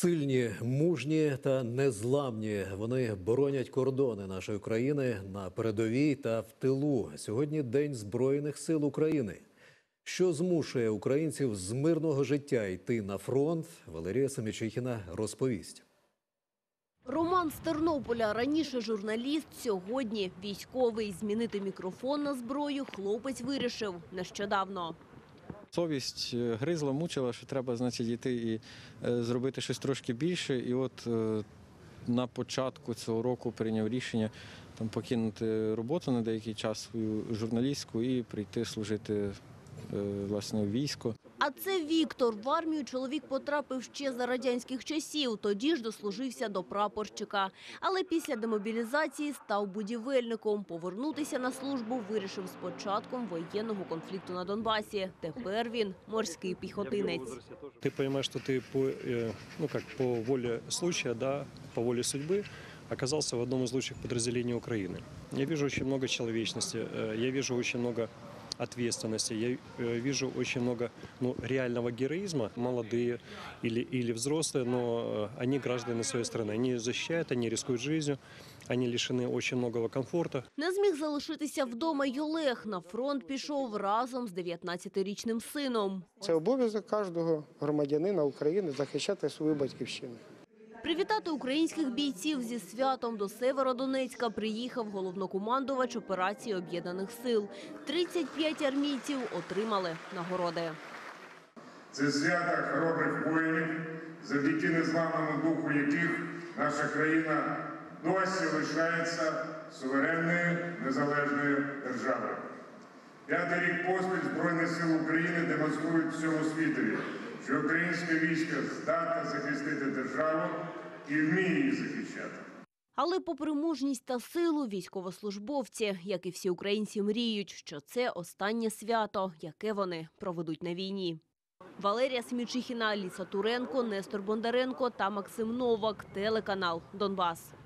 Сильні, мужні та незламні. Вони боронять кордони нашої країни на передовій та в тилу. Сьогодні День Збройних сил України. Що змушує українців з мирного життя йти на фронт, Валерія Семічихіна розповість. Роман з Тернополя, раніше журналіст, сьогодні військовий. Змінити мікрофон на зброю хлопець вирішив нещодавно. Совість гризла, мучила, що треба, значить, йти і зробити щось трошки більше. І от на початку цього року прийняв рішення покинути роботу на деякий час свою журналістську і прийти служити, власне, в військо. А це Віктор. В армію чоловік потрапив ще за радянських часів. Тоді ж дослужився до прапорщика. Але після демобілізації став будівельником. Повернутися на службу вирішив з початком воєнного конфлікту на Донбасі. Тепер він морський піхотинець. Ти розумієш, що ти по волі случая, по волі судьби оказался в одном из лучших подразделений Украины. Я вижу очень много человечности, я вижу очень много ответственности, я вижу очень много реального героизма. Молодые или взрослые, но они граждане своей страны. Они защищают, они рискуют жизнью, они лишены очень многого комфорта. Не зміг залишитися вдома й Олег. На фронт пішов разом з 19-річним сином. Це обов'язок кожного громадянина України захищати свою батьківщину. Привітати українських бійців зі святом до Сєвєродонецька приїхав головнокомандувач операції Об'єднаних сил. 35 армійців отримали нагороди. Це свято хоробрих воїнів, завдяки незламному духу яких наша країна досі лишається суверенною незалежною державою. 5-й рік поспіль Збройні сили України демонструють всьому світові, що українське військо здатне захистити державу і вміє її захищати. Але попри мужність та силу, військовослужбовці, як і всі українці, мріють, що це останнє свято, яке вони проведуть на війні. Валерія Семічихіна, Аліса Туренко, Нестор Бондаренко та Максим Новак. Телеканал «Донбас».